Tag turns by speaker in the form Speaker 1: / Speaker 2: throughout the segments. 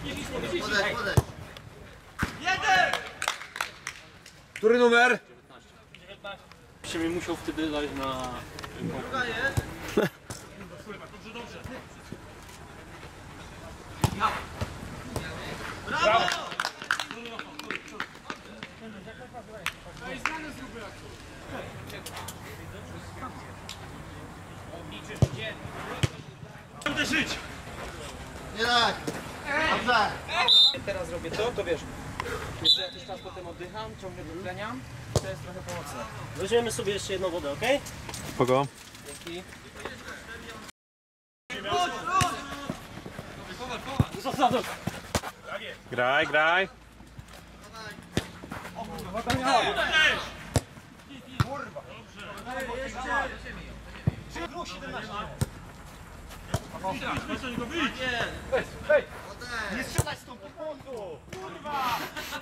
Speaker 1: Jeden!
Speaker 2: Który numer?
Speaker 3: 19. Się mi musiał wtedy dać na...
Speaker 1: Druga jest. Dobrze. Brawo! Będę żyć!
Speaker 4: Nie tak! Dobrze!
Speaker 5: Teraz robię to wiesz, jeszcze jakiś czas potem oddycham, ciągle dotleniam, to jest trochę pomocne.
Speaker 3: Weźmiemy sobie jeszcze jedną wodę, ok?
Speaker 2: Spoko.
Speaker 5: Dzięki.
Speaker 2: Graj, graj.
Speaker 4: Nie strzelać z tą pokoju! Kurwa!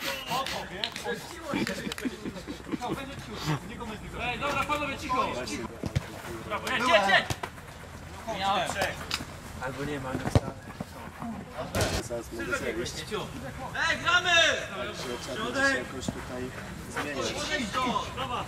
Speaker 1: Ej, dobra, panowie, cicho! Brawo, jedź! Miałem.
Speaker 5: Albo nie ma, ale wcale.
Speaker 1: Ej, gramy!
Speaker 4: Środek! Jakoś tutaj zmieniać.
Speaker 1: Podejdź to! Brawa!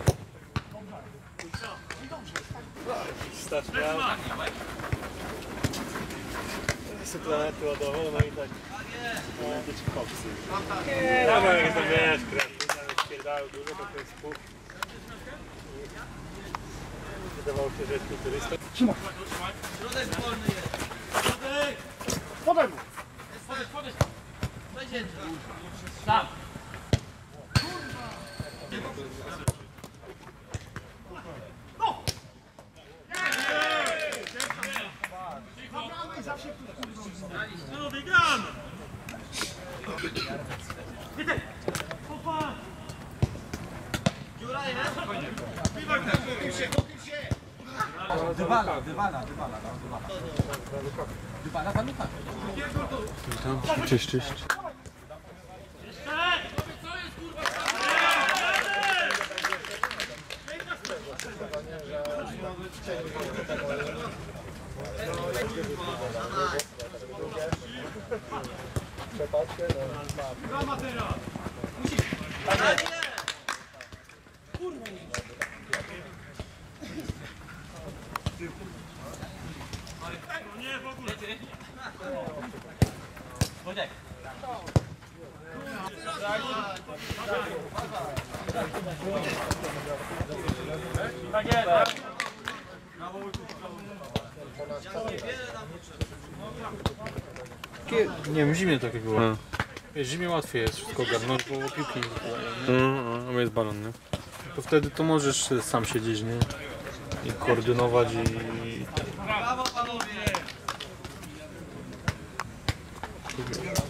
Speaker 3: Suplementy ładowe, no i tak. Być kopsy. Dobra, jak to wiesz, kreatyna, spierdają dużo, bo to jest pół. Wydawało się, że jest kulturysta.
Speaker 1: Środek wolny jest! Środek!
Speaker 4: Podaj mu!
Speaker 1: Podejdź! Weź Sam! No, wygramy! Dziura jest?
Speaker 5: Dywala, walucha.
Speaker 2: Witam. Cześć, cześć.
Speaker 1: Brama teraz! No nie, w ogóle!
Speaker 5: Wojtek.
Speaker 1: Tak jest!
Speaker 6: Nie wiem, w zimie takie było. W zimie łatwiej jest wszystko ogarnąć, bo piłki nie wypływają, nie?
Speaker 2: A jest balon, nie?
Speaker 6: To wtedy to możesz sam siedzieć, nie? I koordynować i...
Speaker 1: Brawo, panowie!